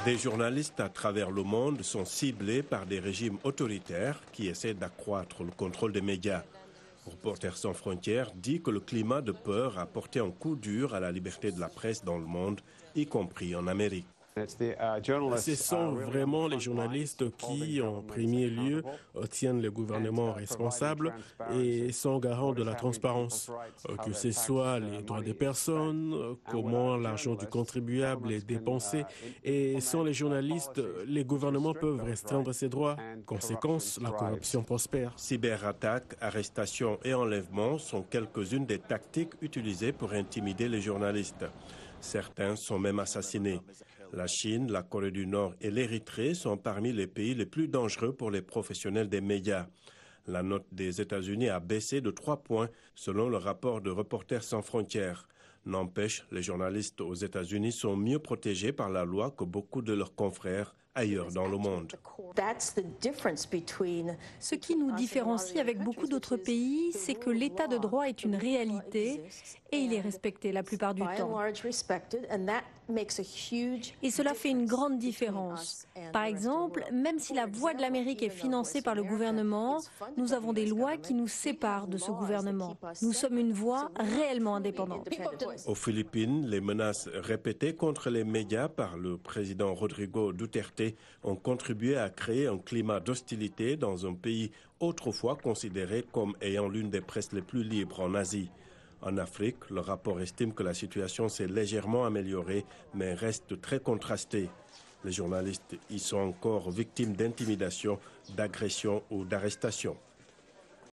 Des journalistes à travers le monde sont ciblés par des régimes autoritaires qui essaient d'accroître le contrôle des médias. Reporters sans frontières dit que le climat de peur a porté un coup dur à la liberté de la presse dans le monde, y compris en Amérique. Ce sont vraiment les journalistes qui, en premier lieu, tiennent le gouvernement responsable et sont garants de la transparence. Que ce soit les droits des personnes, comment l'argent du contribuable est dépensé. Et sans les journalistes, les gouvernements peuvent restreindre ces droits. Conséquence, la corruption prospère. Cyberattaques, arrestations et enlèvements sont quelques-unes des tactiques utilisées pour intimider les journalistes. Certains sont même assassinés. La Chine, la Corée du Nord et l'Érythrée sont parmi les pays les plus dangereux pour les professionnels des médias. La note des États-Unis a baissé de 3 points selon le rapport de Reporters sans frontières. N'empêche, les journalistes aux États-Unis sont mieux protégés par la loi que beaucoup de leurs confrères ailleurs dans le monde. Ce qui nous différencie avec beaucoup d'autres pays, c'est que l'état de droit est une réalité et il est respecté la plupart du temps. Et cela fait une grande différence. Par exemple, même si la voix de l'Amérique est financée par le gouvernement, nous avons des lois qui nous séparent de ce gouvernement. Nous sommes une voix réellement indépendante. Aux Philippines, les menaces répétées contre les médias par le président Rodrigo Duterte ont contribué à créer un climat d'hostilité dans un pays autrefois considéré comme ayant l'une des presses les plus libres en Asie. En Afrique, le rapport estime que la situation s'est légèrement améliorée, mais reste très contrastée. Les journalistes y sont encore victimes d'intimidation, d'agression ou d'arrestation.